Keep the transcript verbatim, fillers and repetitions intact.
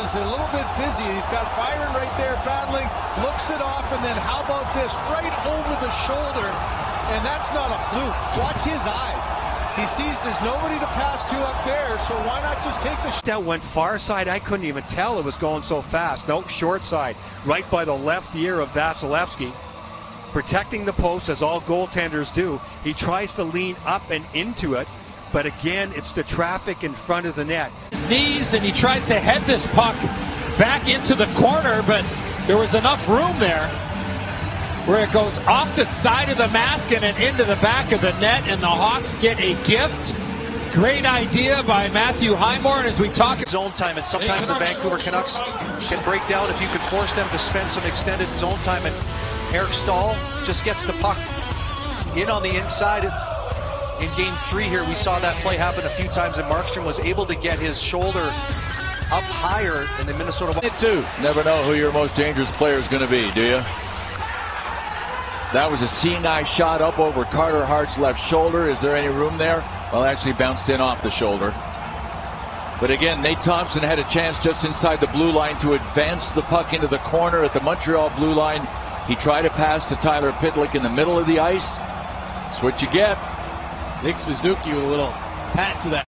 is a little bit busy. He's got Byron right there battling, looks it off, and then how about this? Right over the shoulder, and that's not a fluke. Watch his eyes. He sees there's nobody to pass to up there, so why not just take the... That went far side. I couldn't even tell it was going so fast. No, short side, right by the left ear of Vasilevsky. Protecting the post, as all goaltenders do. He tries to lean up and into it, but again, it's the traffic in front of the net. His knees, and he tries to head this puck back into the corner, but there was enough room there where it goes off the side of the mask and into the back of the net, and the Hawks get a gift. Great idea by Matthew Highmore, and as we talk... Zone time, and sometimes the Vancouver Canucks can break down if you can force them to spend some extended zone time, and Eric Stahl just gets the puck in on the inside. In game three here, we saw that play happen a few times, and Markstrom was able to get his shoulder up higher in the Minnesota... It too. Never know who your most dangerous player is going to be, do you? That was a seeing eye shot up over Carter Hart's left shoulder. Is there any room there? Well, actually bounced in off the shoulder. But again, Nate Thompson had a chance just inside the blue line to advance the puck into the corner at the Montreal blue line. He tried to pass to Tyler Pitlick in the middle of the ice. That's what you get. Nick Suzuki with a little pat to that.